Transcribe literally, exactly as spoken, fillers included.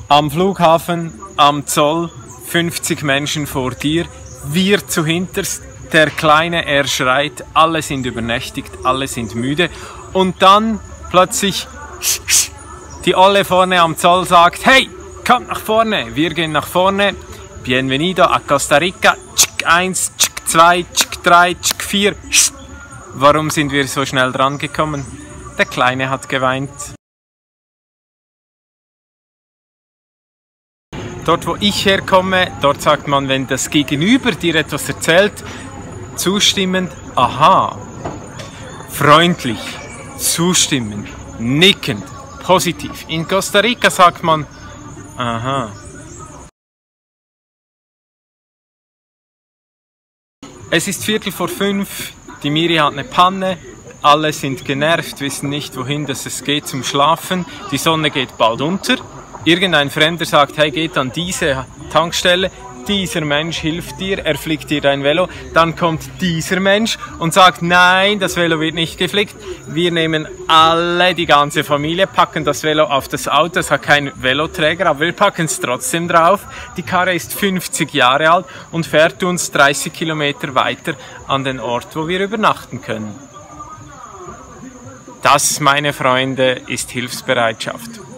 Am Flughafen, am Zoll, fünfzig Menschen vor dir, wir zuhinterst, der Kleine, er schreit, alle sind übernächtigt, alle sind müde und dann plötzlich die Olle vorne am Zoll sagt, hey, kommt nach vorne, wir gehen nach vorne, bienvenido a Costa Rica, tschik eins, tschik zwei, tschik drei, tschik vier. Warum sind wir so schnell dran gekommen? Der Kleine hat geweint. Dort, wo ich herkomme, dort sagt man, wenn das Gegenüber dir etwas erzählt, zustimmend, aha, freundlich, zustimmend, nickend, positiv. In Costa Rica sagt man, aha. Es ist Viertel vor fünf, die Miri hat eine Panne, alle sind genervt, wissen nicht, wohin dass es geht zum Schlafen, die Sonne geht bald unter. Irgendein Fremder sagt, hey, geht an diese Tankstelle, dieser Mensch hilft dir, er flickt dir dein Velo, dann kommt dieser Mensch und sagt, nein, das Velo wird nicht geflickt, wir nehmen alle, die ganze Familie, packen das Velo auf das Auto, es hat keinen Veloträger, aber wir packen es trotzdem drauf, die Karre ist fünfzig Jahre alt und fährt uns dreißig Kilometer weiter an den Ort, wo wir übernachten können. Das, meine Freunde, ist Hilfsbereitschaft.